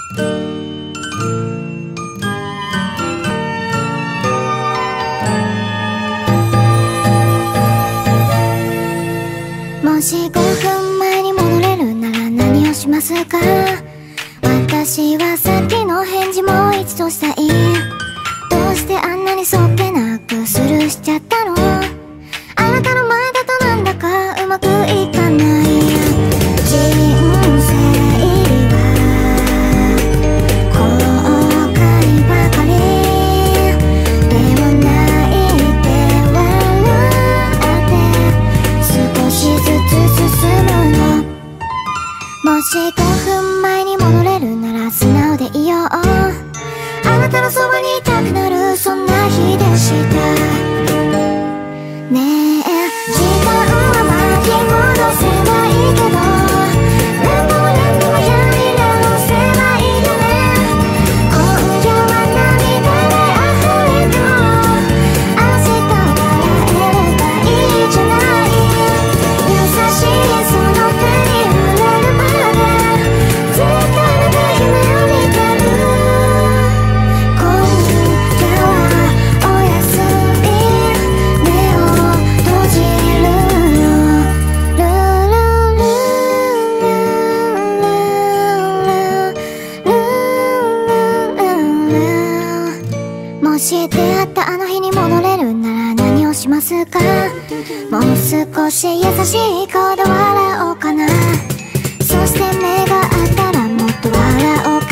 もし5分前に戻れるなら何をしますか？私はさっきの返事もう一度したい。どうしてあんなにそっけなくスルーしちゃったの？あなたの前だとなんだかうまくいかない。人生は後悔ばかりでもないって笑って少しずつ進むの。もし5分前に戻れるなら素直でいよう。あなたのそばにいたくなるそんな日でしたね。え時間は巻き戻せないけど何度も何度もやり直せばいいよね。今夜は涙で溢れても明日笑えればいいじゃない。優しいその手に触れるまで疲れた夢を見てる。今夜はおやすみ目を閉じるよ。ルルルルルルルル。もし出会ったあの日に戻れるなら何をしますか？もう少し優しい顔で笑おうかな。そして目が合ったらもっと笑おうか